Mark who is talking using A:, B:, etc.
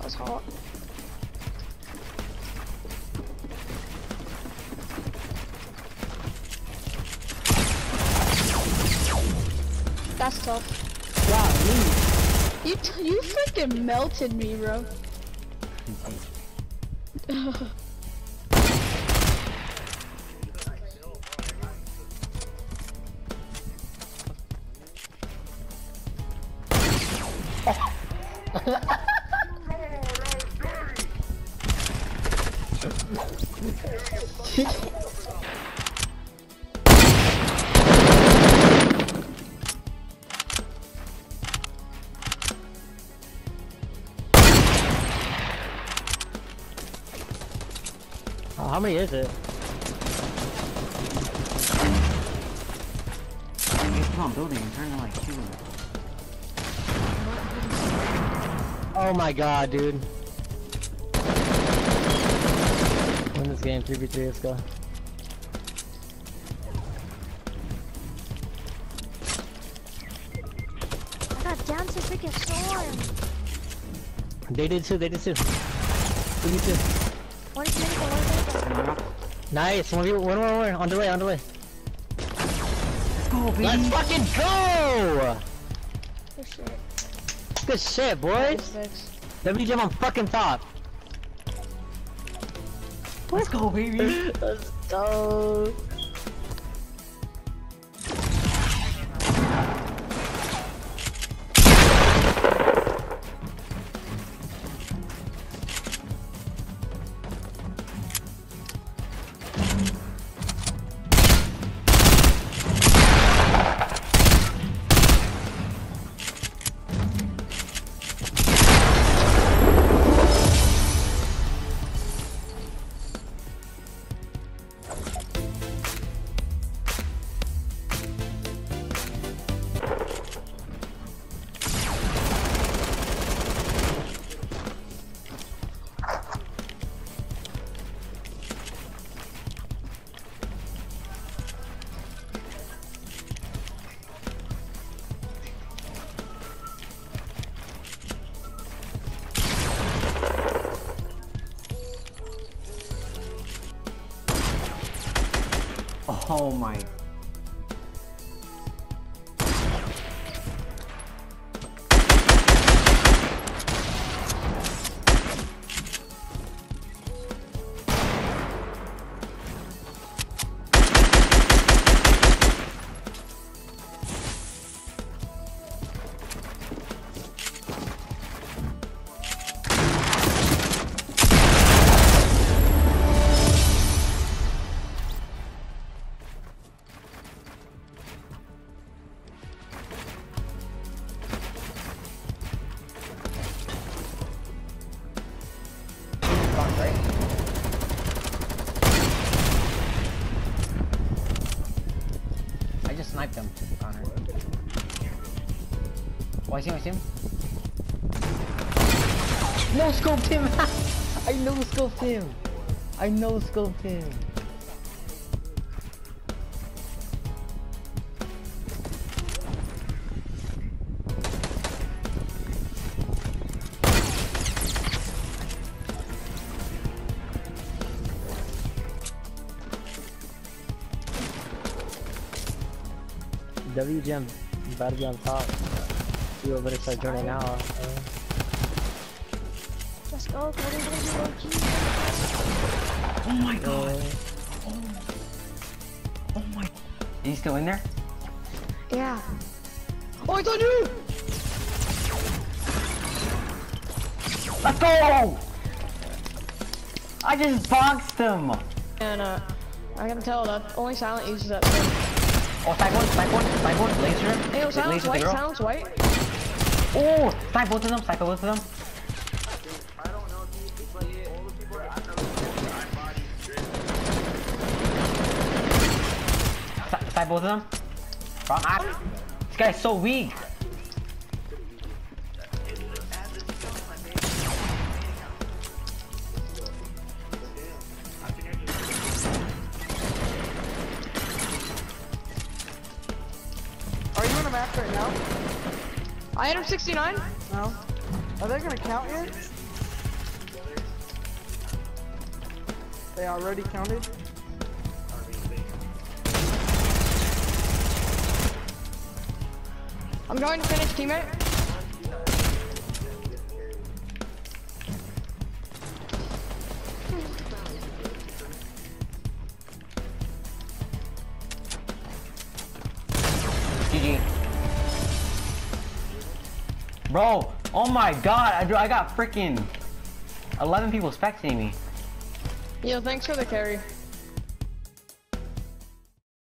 A: That's hot. That's tough.
B: Wow,
A: You freaking melted me, bro.
B: How many is it?
C: Come on, building. I'm trying to like shoot him.
B: Oh my god, dude. Win this game, 3v3, let's go.
D: I got down to freaking storm.
B: They did too, they did too. 3v2.
D: One minute.
B: Nice, one more, on delay, on delay.
C: Let's go, baby.
B: Let's fucking go!
D: Oh shit.
B: Good shit, boys. WGM on fucking top.
C: Let's go, baby.
B: Let's go.
C: Oh my.
E: Right? I just sniped him, Connor. Oh, I see him, No scoped him! I no scoped him! I no scoped him!
B: WGM about to be on top. You over there start joining now.
D: Let's go.
C: Oh my god. Oh my. Is he still in there?
D: Yeah.
A: Oh, it's on you!
C: Let's go! I just boxed him!
A: And I can tell that only Silent uses that thing.
C: Oh, snipe one, laser.
A: Hey, yo, Silent's
C: Laser
A: white,
C: the girl.
A: Silent's white.
C: Oh, snipe both of them, snipe both of them. Snipe both of them. This guy's so weak.
F: Are you on a map right now?
A: I hit him 69.
F: No. Are they gonna count you? They already counted.
A: I'm going to finish, teammate.
C: GG. Bro, oh my god, I got freaking 11 people spectating me.
A: Yo, thanks for the carry.